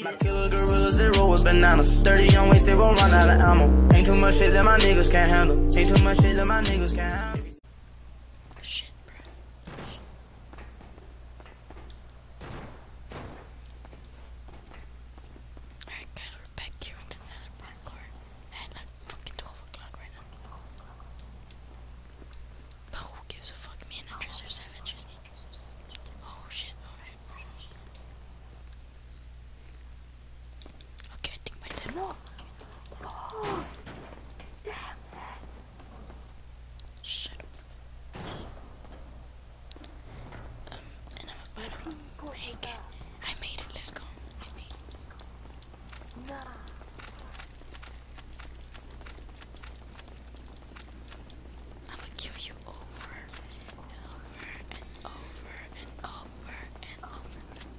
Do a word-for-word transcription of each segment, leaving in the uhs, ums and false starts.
My killer gorillas, they roll with bananas. thirty on waist, they won't run out of ammo. Ain't too much shit that my niggas can't handle. Ain't too much shit that my niggas can't handle. Shit, bro. Alright guys, we're back here with another parkour at like fucking twelve o'clock right now. But who gives a fuck, me and Andres are savages. Oh shit, oh shit, oh shit. Okay, I think my dad. No. Oh, damn it. Shit. Um, and I'm about to make it. I made it, let's go. I made it, let's go. Nah. I'm gonna kill you over and over and over and over and over.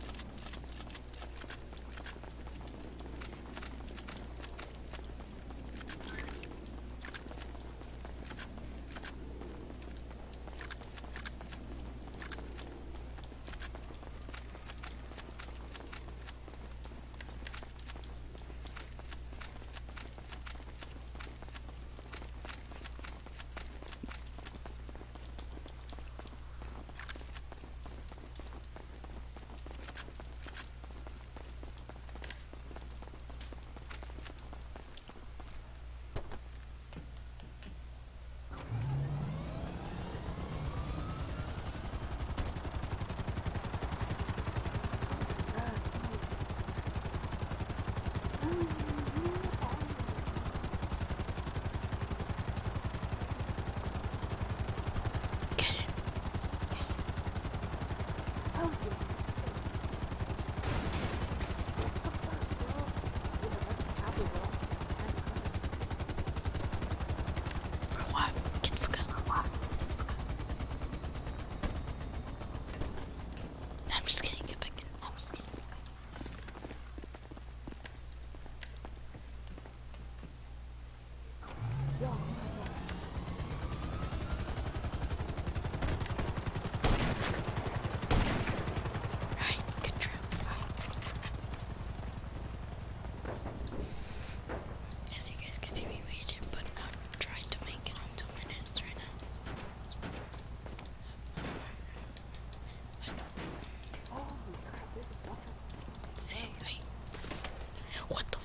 Get it. Bro, what? Get the fuck out. I'm just kidding, get back in. I'm just kidding. Right, good trip. As you guys can see, we waited, but I'm trying to make it on two minutes right now. Say, wait. What the